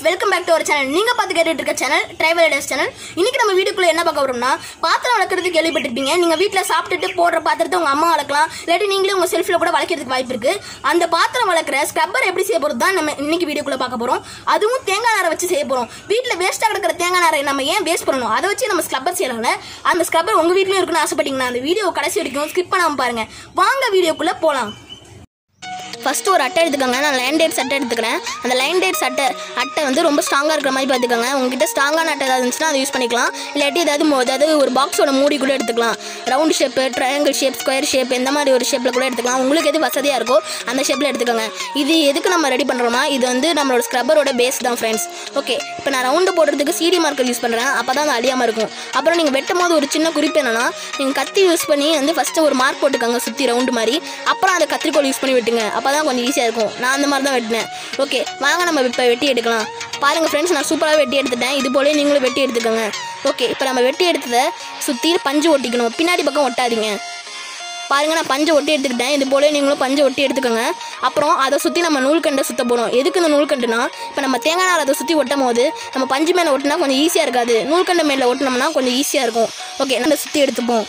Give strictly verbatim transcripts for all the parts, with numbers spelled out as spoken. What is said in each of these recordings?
welcome back to our channel. நீங்க பாத்து கேட்டுட்டு இருக்க சேனல் Trywell சேனல். இன்னைக்கு நம்ம வீடியோக்குள்ள என்ன பார்க்க போறோம்னா பாத்திரம் வளக்குறது கேள்விப்பட்டிருப்பீங்க. நீங்க வீட்ல சாப்பிட்டுட்டு போடுற பாத்திரத்தை உங்க அம்மா வளக்கலாம், இல்லாட்டி நீங்களே உங்க செல்ஃப்ல கூட வளக்கிறதுக்கு வாய்ப்பு இருக்கு. அந்த பாத்திரம் வளக்குற ஸ்க்ரப்பர் எப்படி செய்ய போறது தான் நம்ம இன்னைக்கு வீடியோக்குள்ள பார்க்க போறோம். அதுவும் தேங்காய் நாரை வச்சு செய்ய போறோம். வீட்ல வேஸ்டா கிடக்கிற தேங்காய் நாரை நம்ம ஏன் வேஸ்ட் பண்ணணும், அதை வச்சு நம்ம ஸ்க்ரப்பர் செய்யலாம்ல. அந்த ஸ்க்ரப்பர் உங்க வீட்லயும் இருக்குன்னு ஆசைப்பட்டீங்கன்னா அந்த வீடியோ கடைசி வரைக்கும் ஸ்கிப் பண்ணாம பாருங்க. வாங்க வீடியோக்குள்ள போலாம். ஃபர்ஸ்ட் ஒரு அட்டை எடுத்துக்கோங்க. நான் லைன் டேட் அட்டை எடுத்துக்கிறேன். அந்த லைன் டேட் அட்டை அட்டை வந்து ரொம்ப ஸ்ட்ராங்காக இருக்கிற மாதிரி பார்த்துக்கோங்க. உங்ககிட்ட ஸ்ட்ராங்கான அட்டை ஏதாவது இருந்துச்சுன்னா அதை யூஸ் பண்ணிக்கலாம். இல்லாட்டி ஏதாவது ஏதாவது ஒரு பாக்ஸோட மூடி கூட எடுத்துக்கலாம். Round shape, triangle shape, square shape, எந்த மாதிரி ஒரு ஷேப்பில் கூட எடுத்துக்கலாம். உங்களுக்கு எது வசதியாக இருக்கோ அந்த ஷேப்பில் எடுத்துக்கோங்க. இது எதுக்கு நம்ம ரெடி பண்ணுறோமா, இது வந்து நம்மளோட ஸ்க்ரப்பரோட பேஸ் தான் ஃப்ரெண்ட்ஸ். ஓகே, இப்போ நான் ரவுண்டு போடுறதுக்கு சிடி மார்க்கர் யூஸ் பண்ணுறேன். அப்போ தான் அது அழியாமல் இருக்கும். அப்புறம் நீங்கள் வெட்டும் போது ஒரு சின்ன குறிப்பு என்னன்னா, நீங்கள் கத்தி யூஸ் பண்ணி வந்து ஃபஸ்ட்டு ஒரு மார்க் போட்டுக்கோங்க சுற்றி ரவுண்டு மாதிரி. அப்புறம் அதை கத்திரிக்கோள் யூஸ் பண்ணி வெட்டுங்க. அப்போ தான் கொஞ்சம் ஈஸியாக இருக்கும். நான் அந்த மாதிரி தான் வெட்டினேன். ஓகே, வாங்க நம்ம இப்போ வெட்டி எடுக்கலாம். பாருங்கள் ஃப்ரெண்ட்ஸ், நான் சூப்பராக வெட்டி எடுத்துட்டேன். இது போல நீங்களும் வெட்டி எடுத்துக்கோங்க. ஓகே, இப்போ நம்ம வெட்டி எடுத்ததை சுற்றி பஞ்சு ஒட்டிக்கணும். பின்னாடி பக்கம் ஒட்டாதீங்க. பாருங்கள், நான் பஞ்சை ஒட்டி எடுத்துக்கிட்டேன். இது போல நீங்களும் பஞ்சை ஒட்டி எடுத்துக்கோங்க. அப்புறம் அதை சுற்றி நம்ம நூல்கண்டை சுற்ற போகிறோம். எதுக்கு இந்த நூல்கண்டுனா, இப்போ நம்ம தேங்காய் நார் அதை சுற்றி ஒட்டும் போது நம்ம பஞ்சு மேலே ஒட்டினா கொஞ்சம் ஈஸியாக இருக்காது. நூல்கண்டை மேலே ஒட்டினோம்னா கொஞ்சம் ஈஸியாக இருக்கும். ஓகே, நம்ம சுற்றி எடுத்துப்போம்.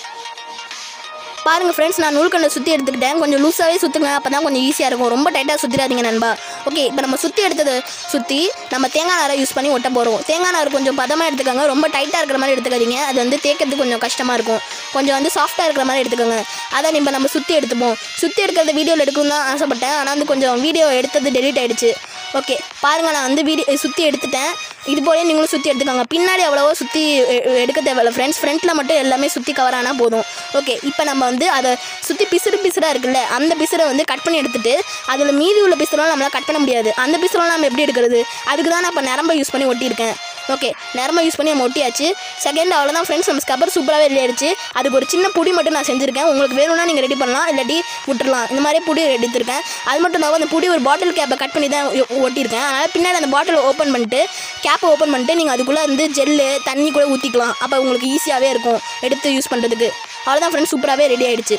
பாருங்கள் ஃப்ரெண்ட்ஸ், நான் நூல்கண்டை சுற்றி எடுத்துக்கிட்டேன். கொஞ்சம் லூஸாகவே சுற்றுங்க, அப்போ தான் கொஞ்சம் ஈஸியாக இருக்கும். ரொம்ப டைட்டாக சுற்றிடாதீங்க நண்பா. ஓகே, இப்போ நம்ம சுற்றி எடுத்ததை சுற்றி நம்ம தேங்காய் நாரை யூஸ் பண்ணி ஒட்ட போகிறோம். தேங்காய் நார் கொஞ்சம் பதமாக எடுத்துக்கோங்க. ரொம்ப டைட்டாக இருக்கிற மாதிரி எடுத்துக்காதீங்க. அது வந்து தேய்க்கிறதுக்கு கொஞ்சம் கஷ்டமாக இருக்கும். கொஞ்சம் வந்து சாஃப்டாக இருக்கிற மாதிரி எடுத்துக்கோங்க. அதை நம்ம நம்ம சுற்றி எடுத்துப்போம். சுற்றி எடுக்கிறத வீடியோவில் எடுக்கணும்னு தான் ஆசைப்பட்டேன். ஆனால் வந்து கொஞ்சம் வீடியோ எடுத்தது டெலிட் ஆகிடுச்சு. ஓகே, பாருங்கள், நான் வந்து வீடியோ சுற்றி எடுத்துட்டேன். இது போலே நீங்களும் சுற்றி எடுத்துக்கோங்க. பின்னாடி அவ்வளோவா சுற்றி எடுக்க தேவையில்ல ஃப்ரெண்ட்ஸ். ஃப்ரண்ட்டில் மட்டும் எல்லாமே சுற்றி கவர் ஆனால் போதும். ஓகே, இப்போ நம்ம வந்து அதை சுற்றி பிசுறு பிசுறாக இருக்குல்ல, அந்த பிசுரை வந்து கட் பண்ணி எடுத்துகிட்டு அதில் மீதி உள்ள பிசுரெலாம் நம்மளால் கட் பண்ண முடியாது. அந்த பிசுரெலாம் நம்ம எப்படி எடுக்கிறது, அதுக்கு தான் நான் இப்போ நரம்பை யூஸ் பண்ணி ஒட்டியிருக்கேன். ஓகே, நரம்பை யூஸ் பண்ணி நம்ம ஒட்டியாச்சு. செகண்ட் அவ்வளோதான் ஃப்ரெண்ட்ஸ், நம்ம ஸ்க்ரப்பர் சூப்பராகவே ரெடி ஆயிடுச்சு. அதுக்கு ஒரு சின்ன புடி மட்டும் நான் செஞ்சுருக்கேன். உங்களுக்கு வேணும்னா நீங்கள் ரெடி பண்ணலாம், இல்லாட்டி விட்டுடலாம். இந்த மாதிரி புடி எடுத்துருக்கேன். அது மட்டும் இல்லாமல் அந்த புடி ஒரு பாட்டில் கேப்பை கட் பண்ணி தான் ஒட்டியிருக்கேன். அதனால் பின்னாடி அந்த பாட்டிலை ஓப்பன் பண்ணிட்டு கேப்பை ஓப்பன் பண்ணிட்டு நீங்கள் அதுக்குள்ளே வந்து ஜெல்லு தண்ணி கூட ஊற்றிக்கலாம். அப்போ உங்களுக்கு ஈஸியாகவே இருக்கும் எடுத்து யூஸ் பண்ணுறதுக்கு. அவ்வளோதான் ஃப்ரெண்ட்ஸ், சூப்பராகவே ரெடி ஆகிடுச்சு.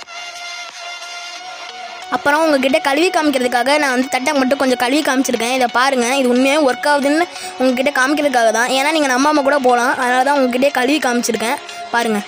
அப்புறம் உங்ககிட்ட கழுவி காமிக்கிறதுக்காக நான் வந்து தட்டை மட்டும் கொஞ்சம் கழுவி காமிச்சிருக்கேன். இதை பாருங்கள், இது உண்மையாக ஒர்க் ஆகுதுன்னு உங்ககிட்ட காமிக்கிறதுக்காக தான். ஏன்னா நீங்கள் நம்ம அம்மா கூட போகலாம், அதனால தான் உங்ககிட்டே கழுவி காமிச்சிருக்கேன். பாருங்கள்.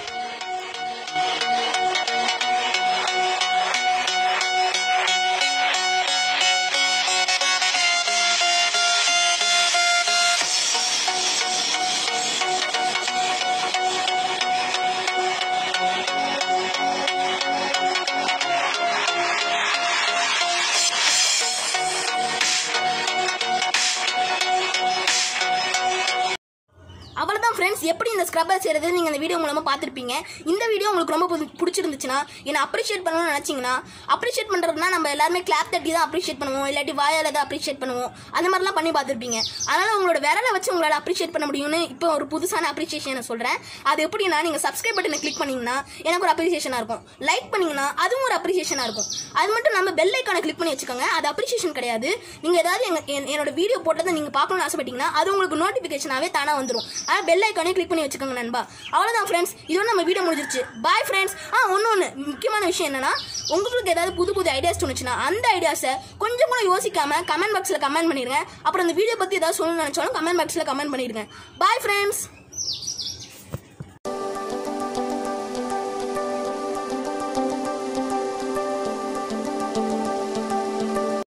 அவ்வளோதான் ஃப்ரெண்ட்ஸ், எப்படி இந்த ஸ்க்ரப்பர் செய்கிறது நீங்கள் இந்த வீடியோ மூலமாக பார்த்துருப்பீங்க. இந்த வீடியோ உங்களுக்கு ரொம்ப பிடிச்சிருந்துச்சுன்னா என்னை அப்ரிஷியேட் பண்ணணும்னு நினச்சிங்கன்னா, அப்ரிஷியேட் பண்ணுறதுனா நம்ம எல்லாருமே கிளாப் தட்டி தான் அப்ரிஷியேட் பண்ணுவோம், இல்லாட்டி வாயால் தான் அப்ரிஷியேட் பண்ணுவோம். அந்த மாதிரிலாம் பண்ணி பார்த்துருப்பீங்க. அதனால் உங்களோட விரலை வச்சு உங்களால் அப்ரிஷியேட் பண்ண முடியும்னு இப்போ ஒரு புதுசான அப்ரிஷியேஷனை சொல்கிறேன். அது எப்படின்னா, நீங்கள் சப்ஸ்கிரைப் பட்டனை கிளிக் பண்ணிங்கன்னா எனக்கு ஒரு அப்ரிஷியேஷனாக இருக்கும். லைக் பண்ணிங்கன்னா அதுவும் ஒரு அப்ரிஷியேஷனாக இருக்கும். அது மட்டும் நம்ம பெல் ஐக்கானை கிளிக் பண்ணி வச்சுக்கோங்க. அது அப்ரிஷியேஷன் கிடையாது. நீங்கள் ஏதாவது எங்கள் என்னோட வீடியோ போட்டதை நீங்கள் பார்க்கணும்னு ஆசைப்பட்டீங்கன்னா அது உங்களுக்கு நோட்டிஃபிகேஷனாகவே தானாக வந்துடும். ஆனால் பெல் ஐக்கானே கிளிக் பண்ணி வச்சுக்கோங்க நண்பா. அவ்வளோதான் ஃப்ரெண்ட்ஸ், இதோட நம்ம வீடியோ முடிஞ்சிருச்சு. Bye friends. ஆ ஒன்று ஒன்று முக்கியமான விஷயம் என்னன்னா, உங்களுக்கு ஏதாவது புது புது ஐடியாஸ் தோணுச்சுன்னா அந்த ஐடியாஸை கொஞ்சம் கூட யோசிக்காம கமெண்ட் பாக்ஸில் கமெண்ட் பண்ணிடுங்க. அப்புறம் அந்த வீடியோ பற்றி ஏதாவது சொல்லணும்னு நினச்சாலும் கமெண்ட் பாக்ஸில் கமெண்ட் பண்ணிடுங்க. Bye friends.